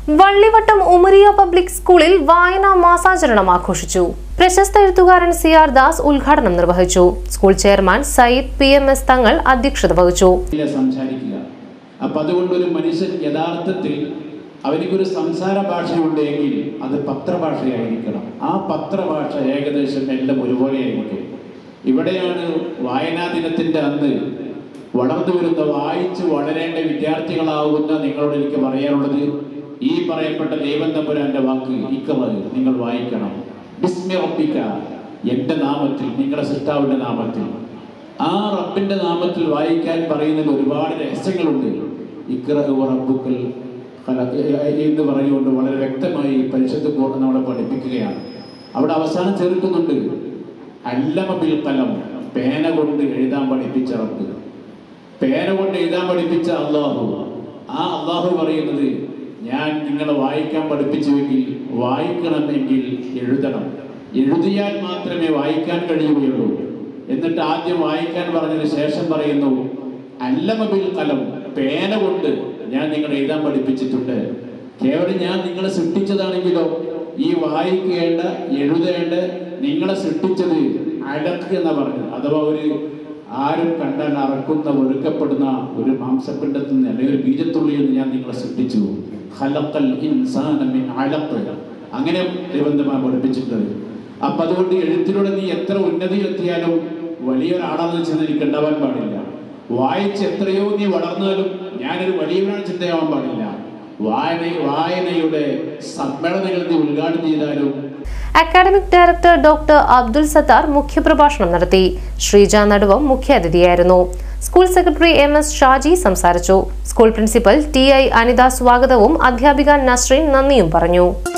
Vallivattam Umariya public സ്കൂളിൽ വായനാ മാസാചരണം ആഘോഷിച്ചു. പ്രശസ്ത എഴുത്തുകാരൻ സിആർ ദാസ് ഉദ്ഘാടനം നിർവഹിച്ചു. സ്കൂൾ ചെയർമാൻ സയ്യിദ് PMS തങ്ങൾ അധ്യക്ഷത വഹിച്ചു. അതുകൊണ്ടൊരു മനുഷ്യൻ യഥാർത്ഥത്തിൽ അവനിക്കൊരു സംസാര ഭാഷയുണ്ടെങ്കിൽ അത് പത്രഭാഷയായിരിക്കണം. ആ പത്രഭാഷ ഏകദേശം എല്ലാം ഒരുപോലെയായിരിക്കും. ഇവിടെയാണ് വായനാ ദിനത്തിൻ്റെ അന്ന് വളർന്നു വരുന്ന വായിച്ച് വളരേണ്ട വിദ്യാർത്ഥികളാവുന്ന നിങ്ങളോട് എനിക്ക് പറയാനുള്ളത്, ഈ പറയപ്പെട്ട ദൈവം തമ്പുരാന്റെ വാക്ക് നിങ്ങൾ വായിക്കണം. ബിസ്മി റബ്ബിക, എൻ്റെ നാമത്തിൽ, നിങ്ങളുടെ സൃഷ്ടാവിൻ്റെ നാമത്തിൽ. ആ റബ്ബിൻ്റെ നാമത്തിൽ വായിക്കാൻ പറയുന്നതിൽ ഒരുപാട് രഹസ്യങ്ങളുണ്ട്. ഇഖ്റഉ റബ്ബുക്കൽ ഖലഖ് എന്ന് പറഞ്ഞുകൊണ്ട് വളരെ വ്യക്തമായി പരിശുദ്ധ ഖുർആൻ നമ്മളെ പഠിപ്പിക്കുകയാണ്. അവിടെ അവസാനം ചേർക്കുന്നുണ്ട് അല്ലമ ബിൽ ഖലം, പേന കൊണ്ട് എഴുതാൻ പഠിപ്പിച്ച റബ്ബ്, പേന കൊണ്ട് എഴുതാൻ പഠിപ്പിച്ച അള്ളാഹു. ആ അള്ളാഹു പറയുന്നത്, ഞാൻ നിങ്ങളെ വായിക്കാൻ പഠിപ്പിച്ചുവെങ്കിൽ വായിക്കണമെങ്കിൽ എഴുതണം. എഴുതിയാൽ മാത്രമേ വായിക്കാൻ കഴിയുകയുള്ളൂ. എന്നിട്ട് ആദ്യം വായിക്കാൻ പറഞ്ഞതിന് ശേഷം പറയുന്നു അല്ലമ ബിൽ ഖലം, പേന കൊണ്ട് ഞാൻ നിങ്ങളെ എഴുതാൻ പഠിപ്പിച്ചിട്ടുണ്ട്. കേവലം ഞാൻ നിങ്ങളെ സൃഷ്ടിച്ചതാണെങ്കിലോ ഈ വായിക്കേണ്ട എഴുതേണ്ട നിങ്ങളെ സൃഷ്ടിച്ചത് അലക്ക് എന്ന് പറഞ്ഞു. അഥവാ ആരും കണ്ടാൽ അറക്കുന്ന ഒരുക്കപ്പെടുന്ന ഒരു മാംസപിണ്ഡത്തിൽ നിന്ന് അല്ലെങ്കിൽ ഒരു ബീജത്തുള്ളിൽ നിന്ന് ഞാൻ നിങ്ങളെ സൃഷ്ടിച്ചു. ഖലഖൽ ഇൻസാന മിൻ അലഖ്, അങ്ങനെ ദൈവം പഠിപ്പിച്ചിട്ടുണ്ട്. അപ്പം അതുകൊണ്ട് എഴുത്തിലൂടെ നീ എത്ര ഉന്നതിയിലെത്തിയാലും വലിയൊരാളാണെന്ന് വെച്ചാൽ എനിക്ക് ഉണ്ടാവാൻ പാടില്ല. വായിച്ച് എത്രയോ നീ വളർന്നാലും ഞാനൊരു വലിയവരാണ് ചിന്തയാവാൻ പാടില്ല. വായനയുടെ സമ്മേളനങ്ങൾ നീ ഉദ്ഘാടനം ചെയ്താലും. Academic director doctor Abdul Sattar മുഖ്യപ്രഭാഷണം നടത്തി. ശ്രീജ നടുവം മുഖ്യാതിഥിയായിരുന്നു. സ്കൂൾ സെക്രട്ടറി MS ഷാജി സംസാരിച്ചു. സ്കൂൾ പ്രിൻസിപ്പൽ TI അനിത സ്വാഗതവും അധ്യാപിക നസ്രീൻ നന്ദിയും പറഞ്ഞു.